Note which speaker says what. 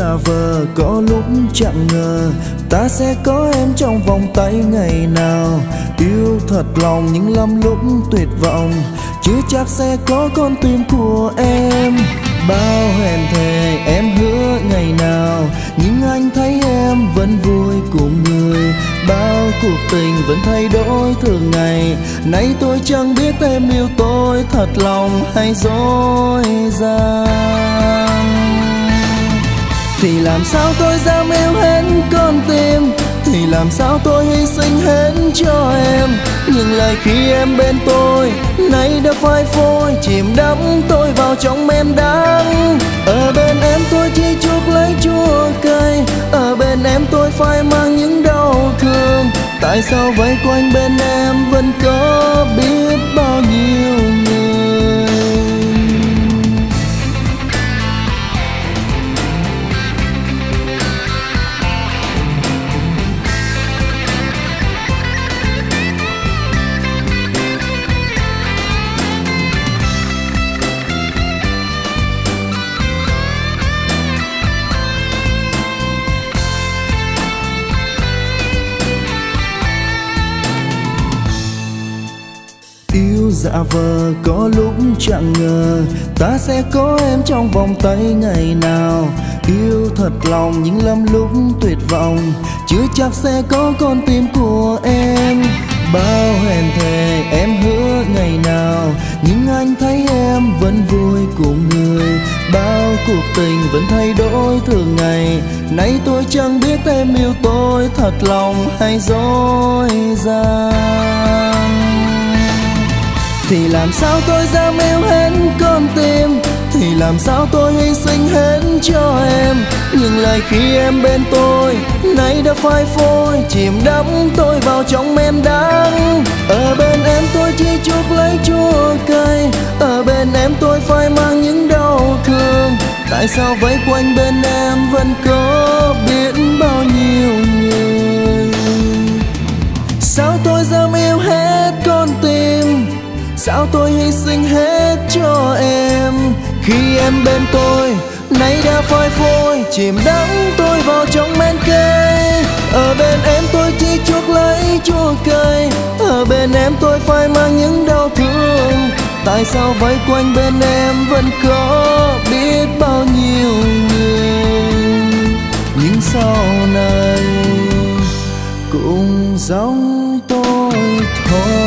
Speaker 1: giả vờ có lúc chẳng ngờ ta sẽ có em trong vòng tay ngày nào. Yêu thật lòng nhưng lắm lúc tuyệt vọng, chưa chắc sẽ có con tim của em. Bao hẹn thề em hứa ngày nào, nhưng anh thấy em vẫn vui cùng người. Bao cuộc tình vẫn thay đổi thường ngày, nay tôi chẳng biết em yêu tôi thật lòng hay dối gian. Thì làm sao tôi dám yêu hết con tim, thì làm sao tôi hy sinh hết cho em. Nhưng lời khi em bên tôi nay đã phai phôi, chìm đắm tôi vào trong men đắng. Ở bên em tôi chỉ chuốc lấy chua cay, ở bên em tôi phải mang những đau thương. Tại sao vây quanh bên em vẫn có biết bao nhiêu người. Yêu giả vờ có lúc chẳng ngờ ta sẽ có em trong vòng tay ngày nào. Yêu thật lòng nhưng lắm lúc tuyệt vọng, chưa chắc sẽ có con tim của em. Bao hẹn thề em hứa ngày nào, nhưng anh thấy em vẫn vui cùng người. Bao cuộc tình vẫn thay đổi thường ngày, nay tôi chẳng biết em yêu tôi thật lòng hay dối gian. Thì làm sao tôi dám yêu hết con tim, thì làm sao tôi hy sinh hết cho em. Nhưng lời khi em bên tôi nay đã phai phôi, chìm đắm tôi vào trong men đắng. Ở bên em tôi chỉ chuốc lấy chua cay, ở bên em tôi phải mang những đau thương. Tại sao vây quanh bên em vẫn có biết bao nhiêu người. Sao tôi dám yêu hết con tim, sao tôi hy sinh hết cho em. Khi em bên tôi nay đã phai phôi, chìm đắm tôi vào trong men cây. Ở bên em tôi chỉ chuốc lấy chua cay, ở bên em tôi phải mang những đau thương. Tại sao vây quanh bên em vẫn có biết bao nhiêu người. Nhưng sau này cũng giống tôi thôi.